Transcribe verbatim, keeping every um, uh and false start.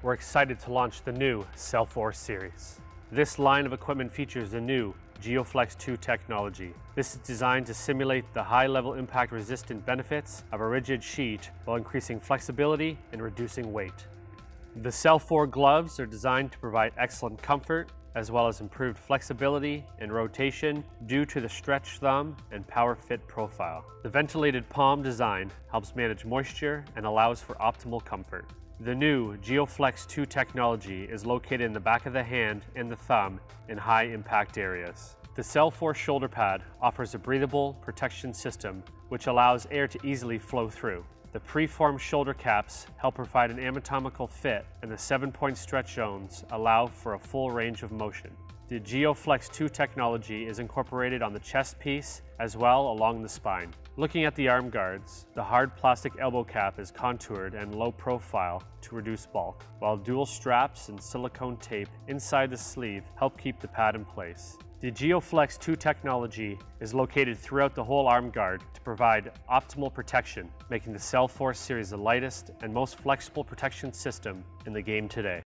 we're excited to launch the new Cellforce series. This line of equipment features the new GeoFlex two technology. This is designed to simulate the high-level impact resistant benefits of a rigid sheet while increasing flexibility and reducing weight. The Cellforce gloves are designed to provide excellent comfort as well as improved flexibility and rotation due to the stretch thumb and power fit profile. The ventilated palm design helps manage moisture and allows for optimal comfort. The new GeoFlex two technology is located in the back of the hand and the thumb in high impact areas. The Cellforce shoulder pad offers a breathable protection system which allows air to easily flow through. The preformed shoulder caps help provide an anatomical fit, and the seven-point stretch zones allow for a full range of motion. The GeoFlex two technology is incorporated on the chest piece as well along the spine. Looking at the arm guards, the hard plastic elbow cap is contoured and low profile to reduce bulk, while dual straps and silicone tape inside the sleeve help keep the pad in place. The GeoFlex two technology is located throughout the whole arm guard to provide optimal protection, making the Cellforce series the lightest and most flexible protection system in the game today.